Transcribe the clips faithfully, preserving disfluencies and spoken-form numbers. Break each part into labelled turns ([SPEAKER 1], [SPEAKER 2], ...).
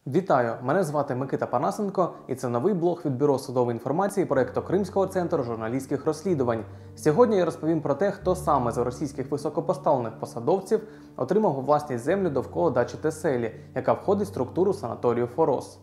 [SPEAKER 1] Вітаю! Мене звати Микита Панасенко, і це новий блог від Бюро судової інформації проєкту Кримського центру журналістських розслідувань. Сьогодні я розповім про те, хто саме з російських високопоставлених посадовців отримав у власність землю довкола дачі Теселі, яка входить в структуру санаторію Форос.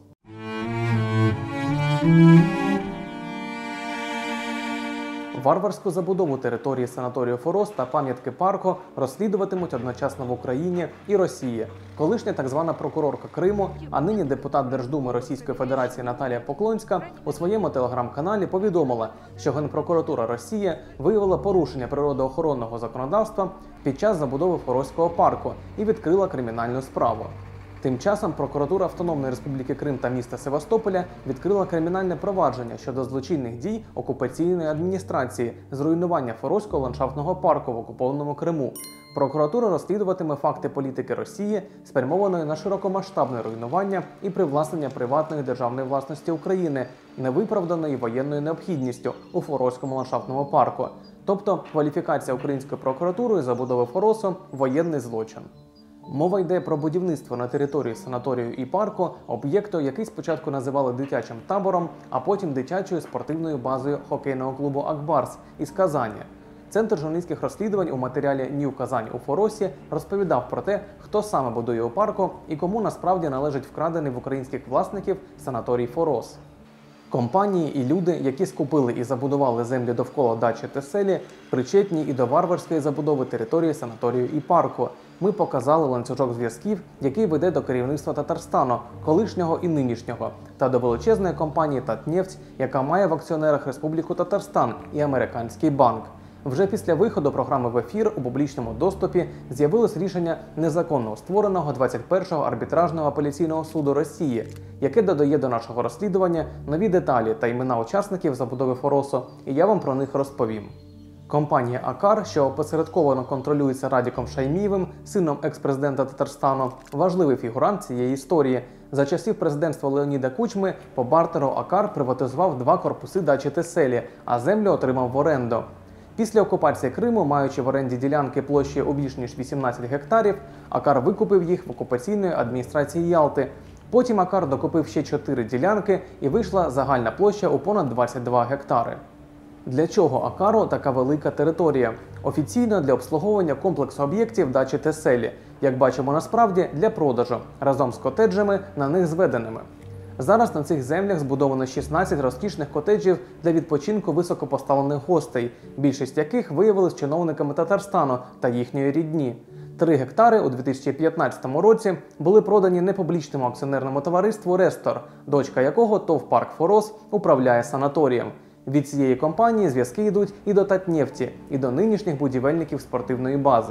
[SPEAKER 1] Варварську забудову території санаторію Форос та пам'ятки парку розслідуватимуть одночасно в Україні і Росії. Колишня так звана прокурорка Криму, а нині депутат Держдуми Російської Федерації Наталія Поклонська у своєму телеграм-каналі повідомила, що Генпрокуратура Росії виявила порушення природоохоронного законодавства під час забудови Форозького парку і відкрила кримінальну справу. Тим часом прокуратура Автономної Республіки Крим та міста Севастополя відкрила кримінальне провадження щодо злочинних дій окупаційної адміністрації з руйнування Форозького ландшафтного парку в окупованому Криму. Прокуратура розслідуватиме факти політики Росії, спрямованої на широкомасштабне руйнування і привласнення приватної державної власності України, невиправданої воєнною необхідністю у Форозькому ландшафтному парку. Тобто кваліфікація українською прокуратурою забудови Форосу – воєнний злочин. Мова йде про будівництво на території санаторію і парку об'єкту, який спочатку називали дитячим табором, а потім дитячою спортивною базою хокейного клубу «Акбарс» із Казані. Центр журналістських розслідувань у матеріалі «Нью Казань у Форосі» розповідав про те, хто саме будує у парку і кому насправді належить вкрадений в українських власників санаторій Форос. Компанії і люди, які скупили і забудували землі довкола дачі Теселі, причетні і до варварської забудови території санаторію і парку. Ми показали ланцюжок зв'язків, який веде до керівництва Татарстану, колишнього і нинішнього, та до величезної компанії «Татнефть», яка має в акціонерах Республіку Татарстан і американський банк. Вже після виходу програми в ефір у публічному доступі з'явилось рішення незаконно створеного двадцять першого арбітражного апеляційного суду Росії, яке додає до нашого розслідування нові деталі та імена учасників забудови Форосу, і я вам про них розповім. Компанія «Акар», що опосередковано контролюється Радіком Шаймієвим, сином екс-президента Татарстану, важливий фігурант цієї історії. За часів президентства Леоніда Кучми по бартеру «Акар» приватизував два корпуси дачі Теселі, а землю отримав в оренду. Після окупації Криму, маючи в оренді ділянки площею у більш ніж вісімнадцять гектарів, «Акар» викупив їх в окупаційної адміністрації Ялти. Потім «Акар» докупив ще чотири ділянки і вийшла загальна площа у понад двадцять два гектари. Для чого «Акару» така велика територія? Офіційно для обслуговування комплексу об'єктів дачі Теселі. Як бачимо насправді, для продажу, разом з котеджами, на них зведеними. Зараз на цих землях збудовано шістнадцять розкішних котеджів для відпочинку високопоставлених гостей, більшість яких виявились чиновниками Татарстану та їхньої рідні. Три гектари у дві тисячі п'ятнадцятому році були продані непублічному акціонерному товариству «Рестор», дочка якого ТОВ «Парк Форос» управляє санаторієм. Від цієї компанії зв'язки йдуть і до «Татнефті», і до нинішніх будівельників спортивної бази.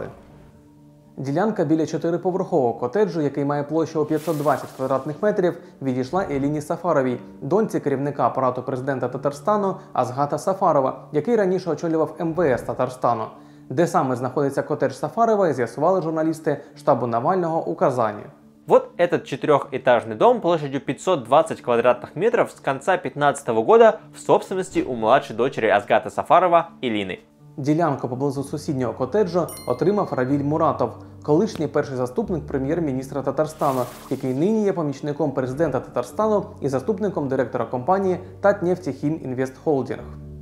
[SPEAKER 1] Ділянка біля чотириповерхового котеджу, який має площу у п'ятсот двадцять квадратних метрів, відійшла Еліні Сафаровій, доньці керівника апарату президента Татарстану Азгата Сафарова, який раніше очолював ем ве ес Татарстану. Де саме знаходиться котедж Сафарової, з'ясували журналісти штабу Навального у Казані.
[SPEAKER 2] Вот этот четырехэтажный дом площадью пятьсот двадцать квадратных метров с конца две тысячи пятнадцатого года в собственности у младшей дочери Азгата Сафарова Элины.
[SPEAKER 1] Ділянку поблизу сусіднього котеджу отримав Равіль Муратов, колишній перший заступник прем'єр-міністра Татарстану, який нині є помічником президента Татарстану і заступником директора компанії «Татнефтехім Інвест Холдінг».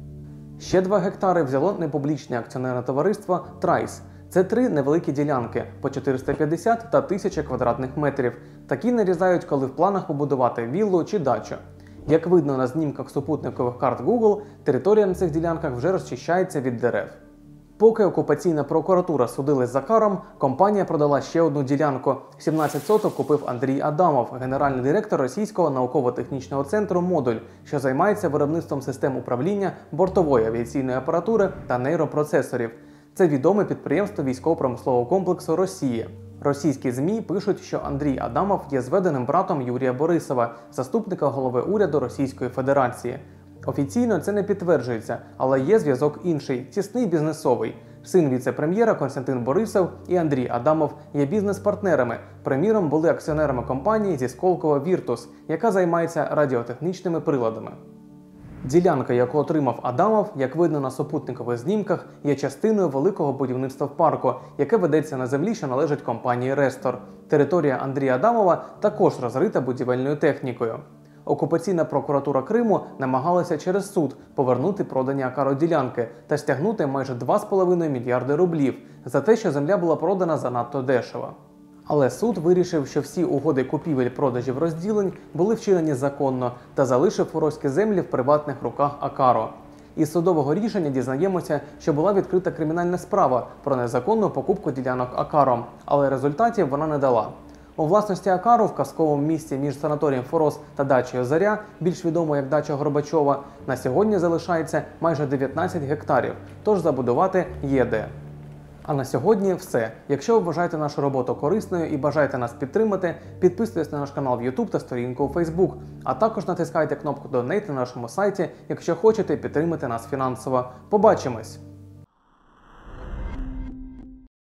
[SPEAKER 1] Ще два гектари взяло непублічне акціонерне товариство «Трайс». Це три невеликі ділянки по чотириста п'ятдесят та тисяча квадратних метрів. Такі нарізають, коли в планах побудувати віллу чи дачу. Як видно на знімках супутникових карт Google, територія на цих ділянках вже розчищається від дерев. Поки окупаційна прокуратура судилась з «Акаром», компанія продала ще одну ділянку. сімнадцять соток купив Андрій Адамов, генеральний директор Російського науково-технічного центру «Модуль», що займається виробництвом систем управління, бортової авіаційної апаратури та нейропроцесорів. Це відоме підприємство військово-промислового комплексу Росії. Російські ЗМІ пишуть, що Андрій Адамов є зведеним братом Юрія Борисова, заступника голови уряду Російської Федерації. Офіційно це не підтверджується, але є зв'язок інший – тісний бізнесовий. Син віце-прем'єра Костянтин Борисов і Андрій Адамов є бізнес-партнерами. Приміром, були акціонерами компанії зі Сколково «Віртус», яка займається радіотехнічними приладами. Ділянка, яку отримав Адамов, як видно на супутникових знімках, є частиною великого будівництва в парку, яке ведеться на землі, що належить компанії «Рестор». Територія Андрія Адамова також розрита будівельною технікою. Окупаційна прокуратура Криму намагалася через суд повернути продані акароділянки та стягнути майже два з половиною мільярди рублів за те, що земля була продана занадто дешево. Але суд вирішив, що всі угоди купівель, продажів, розділень були вчинені законно та залишив форозькі землі в приватних руках Акаро. Із судового рішення дізнаємося, що була відкрита кримінальна справа про незаконну покупку ділянок Акаро, але результатів вона не дала. У власності Акаро в казковому місці між санаторієм Форос та дачею Заря, більш відомо як дача Горбачова, на сьогодні залишається майже дев'ятнадцять гектарів, тож забудувати є де. А на сьогодні все. Якщо ви вважаєте нашу роботу корисною і бажаєте нас підтримати, підписуйтесь на наш канал в YouTube та сторінку у Facebook, а також натискайте кнопку Donate на нашому сайті, якщо хочете підтримати нас фінансово. Побачимось!